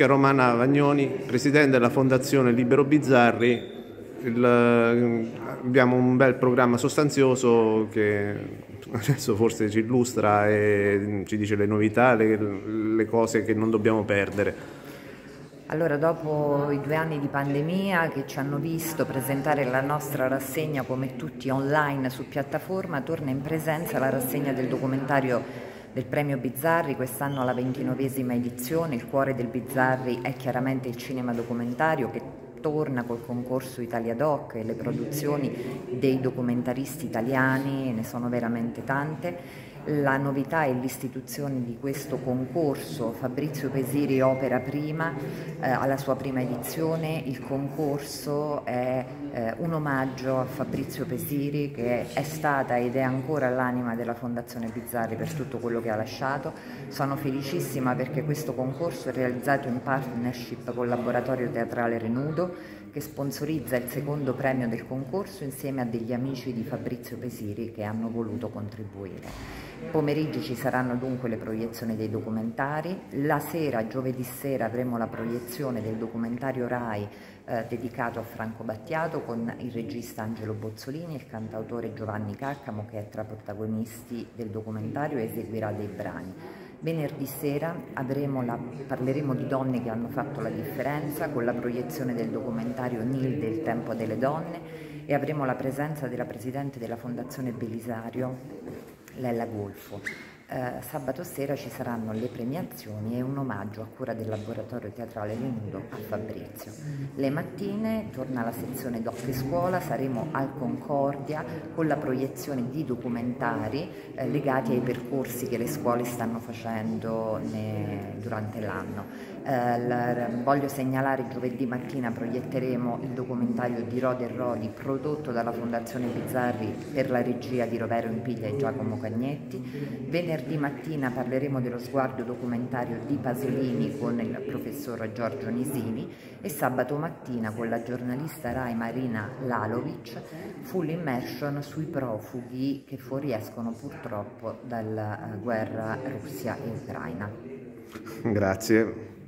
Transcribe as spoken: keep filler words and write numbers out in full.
Romana Vagnoni, presidente della Fondazione Libero Bizzarri. Il, abbiamo un bel programma sostanzioso che adesso forse ci illustra e ci dice le novità, le, le cose che non dobbiamo perdere. Allora, dopo i due anni di pandemia che ci hanno visto presentare la nostra rassegna come tutti online su piattaforma, torna in presenza la rassegna del documentario del Premio Bizzarri, quest'anno la ventinovesima edizione. Il cuore del Bizzarri è chiaramente il cinema documentario, che torna col concorso Italia Doc e le produzioni dei documentaristi italiani, ne sono veramente tante. La novità è l'istituzione di questo concorso. Fabrizio Pesiri opera prima, eh, alla sua prima edizione. Il concorso è eh, un omaggio a Fabrizio Pesiri, che è stata ed è ancora l'anima della Fondazione Bizzarri per tutto quello che ha lasciato. Sono felicissima perché questo concorso è realizzato in partnership con il Laboratorio Teatrale Renudo, che sponsorizza il secondo premio del concorso insieme a degli amici di Fabrizio Pesiri che hanno voluto contribuire. Pomeriggi ci saranno dunque le proiezioni dei documentari. La sera, giovedì sera, avremo la proiezione del documentario Rai eh, dedicato a Franco Battiato, con il regista Angelo Bozzolini e il cantautore Giovanni Caccamo, che è tra protagonisti del documentario e eseguirà dei brani. Venerdì sera avremo la, parleremo di donne che hanno fatto la differenza, con la proiezione del documentario Nilde, il tempo delle donne, e avremo la presenza della presidente della Fondazione Belisario, Lella Golfo. Eh, sabato sera ci saranno le premiazioni e un omaggio a cura del Laboratorio Teatrale Renudo a Fabrizio. Le mattine torna la sezione Doc e Scuola, saremo al Concordia con la proiezione di documentari eh, legati ai percorsi che le scuole stanno facendo ne, durante l'anno. Eh, voglio segnalare giovedì mattina proietteremo il documentario di Rodi e Rodi, prodotto dalla Fondazione Bizzarri per la regia di Rovero Impiglia e Giacomo Cagnetti. Venerdì mattina parleremo dello sguardo documentario di Pasolini con il professor Giorgio Nisini, e sabato mattina con la giornalista Rai Marina Lalovic full immersion sui profughi che fuoriescono purtroppo dalla guerra Russia e Ucraina. Grazie.